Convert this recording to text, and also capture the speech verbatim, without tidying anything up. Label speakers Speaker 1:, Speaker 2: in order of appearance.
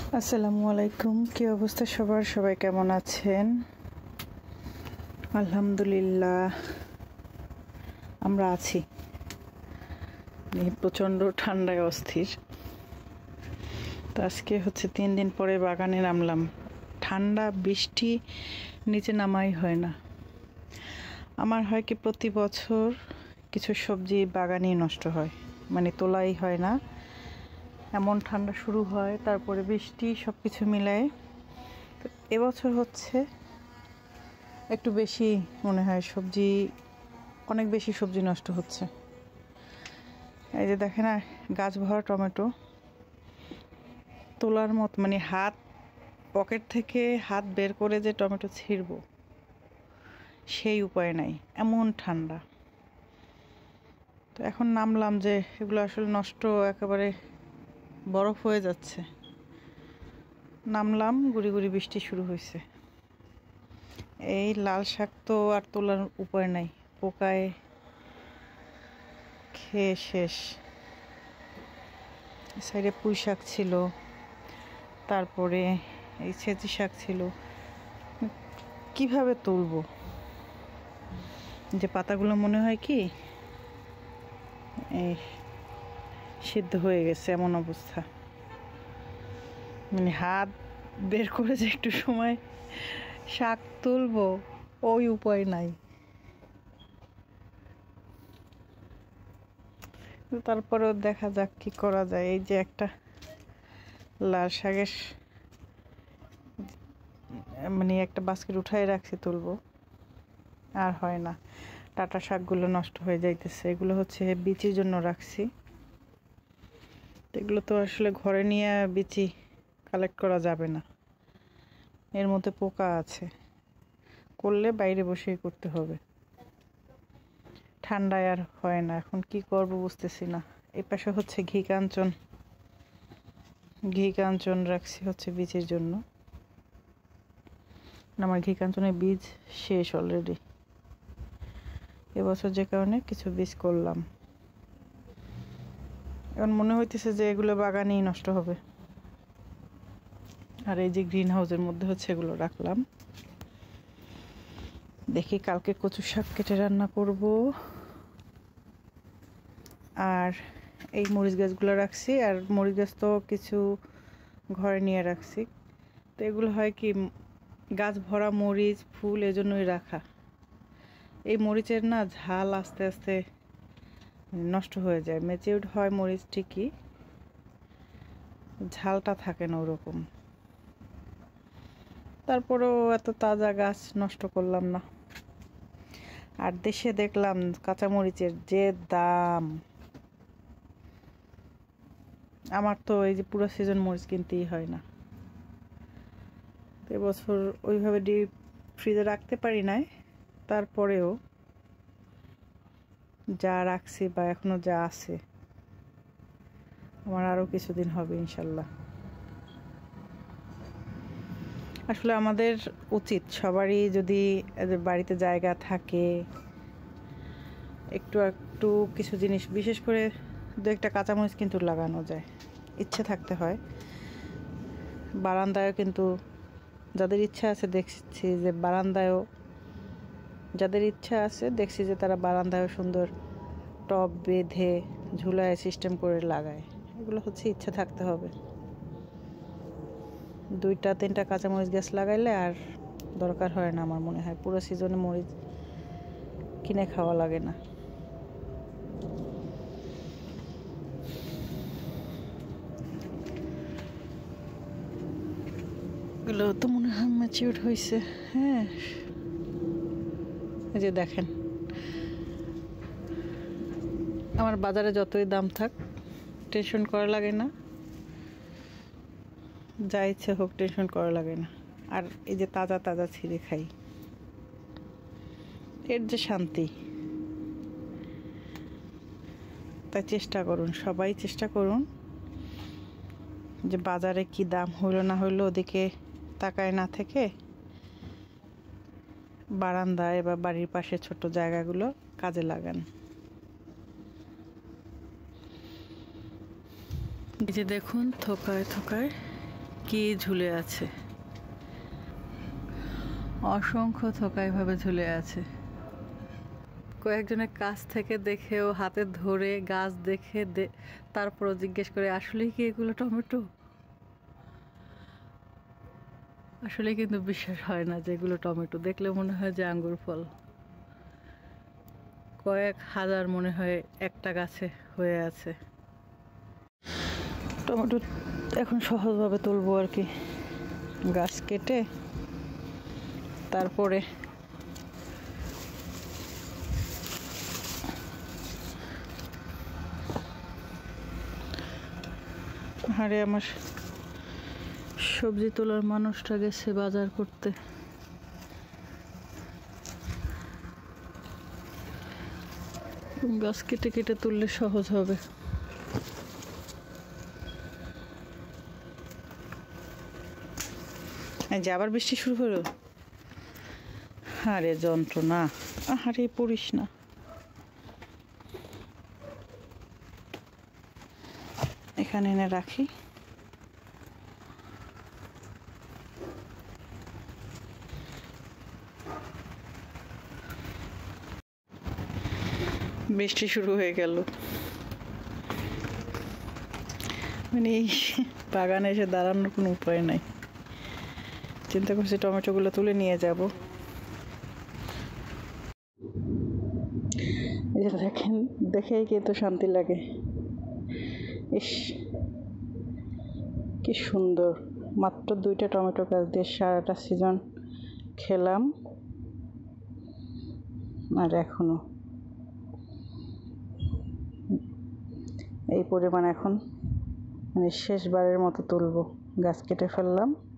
Speaker 1: আসসালামু আলাইকুম। কি অবস্থা সবার? সবাই কেমন আছেন? আলহামদুলিল্লাহ আমরা আছি। প্রচণ্ড ঠান্ডায় অস্থির। তো আজকে হচ্ছে তিন দিন পরে বাগানে নামলাম। ঠান্ডা বৃষ্টি নিচে নামাই হয় না। আমার হয় কি প্রতি বছর কিছু সবজি বাগানেই নষ্ট হয়, মানে তোলাই হয় না, এমন ঠান্ডা শুরু হয়, তারপরে বৃষ্টি, সব কিছু মিলায়। তো এবছর হচ্ছে একটু বেশি মনে হয়, সবজি অনেক বেশি সবজি নষ্ট হচ্ছে। এই যে দেখেন, না গাছ ভরা টমেটো, তোলার মতো, মানে হাত পকেট থেকে হাত বের করে যে টমেটো ছিঁড়ব সেই উপায় নাই, এমন ঠান্ডা। তো এখন নামলাম যে এগুলো আসলে নষ্ট, একেবারে বরফ হয়ে যাচ্ছে। নামলাম, গুড়ি গুড়ি বৃষ্টি শুরু হয়েছে। এই লাল শাক তো আর তোলার উপায় নাই, পোকায় খেয়ে শেষ। সাইডে পুঁই শাক ছিল, তারপরে এই ছেঁচি শাক ছিল। কিভাবে তুলবো? যে পাতাগুলো মনে হয় কি এই সিদ্ধ হয়ে গেছে, এমন অবস্থা। মানে হাত বের করে যে একটু সময় শাক তুলবো, ওই উপায় নাই। তারপরেও দেখা যাক কি করা যায়। এই যে একটা লাল শাকের মানে একটা বাস্কেট উঠাই রাখছি, তুলবো, আর হয় না। টাটা শাকগুলো নষ্ট হয়ে যাইতেছে। এগুলো হচ্ছে বিচির জন্য রাখছি। এগুলো তো আসলে ঘরে নিয়ে বিচি কালেক্ট করা যাবে না, এর মধ্যে পোকা আছে। করলে বাইরে বসেই করতে হবে, ঠান্ডায় আর হয় না। এখন কি করব বুঝতেছি না। এই পাশে হচ্ছে ঘি কাঞ্চন, ঘি কাঞ্চন রাখছি হচ্ছে বীজের জন্য। আমার ঘি কাঞ্চনের বীজ শেষ অলরেডি, এবছর যে কারণে কিছু বীজ করলাম। এখন মনে হইতেছে যে এগুলো বাগানেই নষ্ট হবে। আর এই যে গ্রিন হাউসের মধ্যে হচ্ছে এগুলো রাখলাম। দেখি কালকে কচু শাক কেটে রান্না করব। আর এই মরিচ গাছগুলো রাখছি, আর মরিচ গাছ তো কিছু ঘরে নিয়ে রাখছি। তো এগুলো হয় কি, গাছ ভরা মরিচ ফুল, এজন্যই রাখা। এই মরিচের না ঝাল আস্তে আস্তে নষ্ট হয়ে যায়। ম্যাচিউরড হয় মরিচ ঠিকই, ঝালটা থাকে না ওরকম। তারপরেও এত তাজা গাছ নষ্ট করলাম না। আর দেশে দেখলাম কাঁচামরিচের যে দাম, আমার তো এই যে পুরো সিজন মরিচ কিনতেই হয় না। এবছর ওইভাবে ডিপ ফ্রিজে রাখতে পারি নাই, তারপরেও যা রাখছি বা এখনো যা আছে, আমার আরও কিছুদিন হবে ইনশাল্লাহ। আসলে আমাদের উচিত, সবারই যদি বাড়িতে জায়গা থাকে, একটু একটু কিছু জিনিস, বিশেষ করে দু একটা কাঁচামরিচ কিন্তু লাগানো যায়, ইচ্ছে থাকতে হয়। বারান্দায়ও কিন্তু যাদের ইচ্ছা আছে দেখছি যে বারান্দায়ও যাদের ইচ্ছা আছে দেখছি যে তারা বারান্দায়ও সুন্দর টব বেঁধে ঝুলায় সিস্টেম করে লাগায়। এগুলো হচ্ছে ইচ্ছা থাকতে হবে। দুইটা তিনটা কাঁচামরিচ গাছ লাগাইলে আর দরকার হয় না আমার মনে হয়। পুরো সিজনে মরিচ কিনে খাওয়া লাগে না। এগুলো তো মনে হয় ম্যাচিউরড হয়েছে। হ্যাঁ, এই যে দেখেন, আমার বাজারে যতই দাম থাক টেনশন করা লাগে না, যা ইচ্ছে হোক টেনশন করা লাগে না। আর এই যে তাজা তাজা ছিঁড়ে খাই, এর যে শান্তি। তাই চেষ্টা করুন, সবাই চেষ্টা করুন যে বাজারে কি দাম হইলো না হইলো ওদিকে তাকায় না থেকে বারান্দায় বা বাড়ির পাশে ছোট জায়গাগুলো কাজে লাগান। এই যে দেখুন, থোকায় থোকায় কি ঝুলে আছে, অসংখ্য থোকা এভাবে ঝুলে আছে। কয়েকজনের কাছ থেকে দেখেও হাতে ধরে গাছ দেখে তারপরও জিজ্ঞেস করে আসলেই কি এগুলো টমেটো? আসলে কিন্তু বিশ্বাস হয় না যে এগুলো টমেটো, দেখলে মনে হয় যে আঙ্গুর ফল। কয়েক হাজার মনে হয় একটা গাছে হয়ে আছে। টমেটো এখন সহজভাবে তুলবো আর কি, গাছ কেটে তারপরে আরে আমার সবজি তোলার মানুষটা গেছে বাজার করতে। গাছ কেটে কেটে তুললে সহজ হবে। যে আবার বৃষ্টি শুরু হলো, আরে যন্ত্রণা, আহারে পড়িস না। এখানে এনে রাখি। বৃষ্টি শুরু হয়ে গেল, মানে এই বাগানে এসে দাঁড়ানোর কোনো উপায় নাই। চিন্তা করছি টমেটোগুলো তুলে নিয়ে যাব। এই যে দেখেন, দেখেই কিন্তু শান্তি লাগে। ইস কি সুন্দর, মাত্র দুইটা টমেটো গাছ দিয়ে সারাটা সিজন খেলাম, আর এখনো এই পরিমাণ। এখন মানে শেষবারের মতো তুলবো, গাছ কেটে ফেললাম।